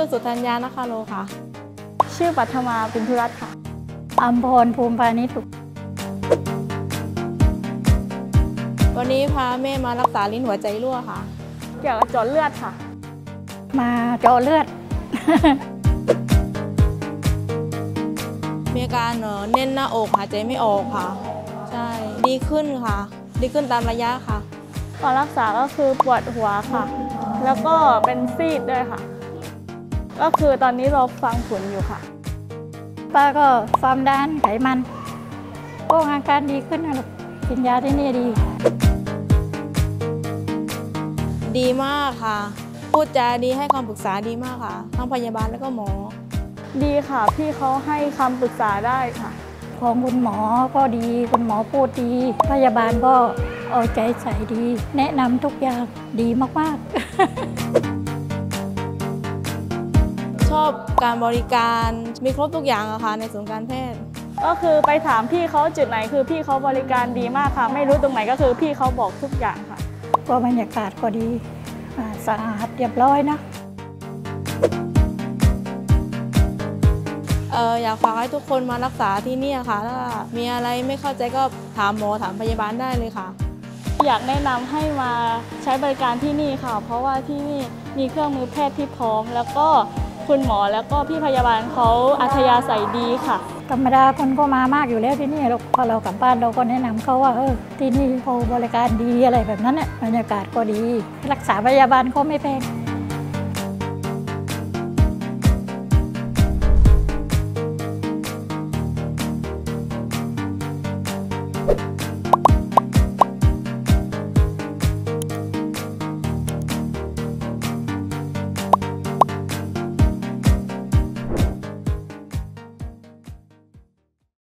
สุธัญญานคาโลค่ะชื่อปัทมาปินทุรัตน์ค่ะอัมพรภูมิพานิชย์วันนี้พาแม่มารักษาลิ้นหัวใจรั่วค่ะเกี่ยวกับเจาะเลือดค่ะมาเจาะเลือดมีอาการแน่นหน้าอกหายใจไม่ออกค่ะใช่ดีขึ้นค่ะดีขึ้นตามระยะค่ะตอนรักษาก็คือปวดหัวค่ะแล้วก็เป็นซีดด้วยค่ะก็คือตอนนี้เราฟังผลอยู่ค่ะป้าก็ความดันไขมันก็อาการดีขึ้นนะลูกกินยาที่นี่ดีมากค่ะพูดจาดีให้คำปรึกษาดีมากค่ะทั้งพยาบาลแล้วก็หมอดีค่ะพี่เขาให้คำปรึกษาได้ค่ะของคุณหมอก็ดีคุณหมอพูดดีพยาบาลก็เอาใจใส่ดีแนะนำทุกอย่างดีมากๆ ชอบการบริการมีครบทุกอย่างอะค่ะในศูนย์การแพทย์ก็คือไปถามพี่เขาจุดไหนคือพี่เขาบริการดีมากค่ะไม่รู้ตรงไหนก็คือพี่เขาบอกทุกอย่างค่ะก็บรรยากาศก็ดีสะอาดเรียบร้อยนะอยากฝากให้ทุกคนมารักษาที่นี่ค่ะถ้ามีอะไรไม่เข้าใจก็ถามหมอถามพยาบาลได้เลยค่ะอยากแนะนำให้มาใช้บริการที่นี่ค่ะเพราะว่าที่นี่มีเครื่องมือแพทย์ที่พร้อมแล้วก็คุณหมอแล้วก็พี่พยาบาลเขาอัธยาศัยดีค่ะธรรมดาคนก็มามากอยู่แล้วที่นี่พอเรากลับบ้านเราก็แนะนำเขาว่าที่นี่เขาบริการดีอะไรแบบนั้นบรรยากาศก็ดีรักษาพยาบาลเขาไม่แพง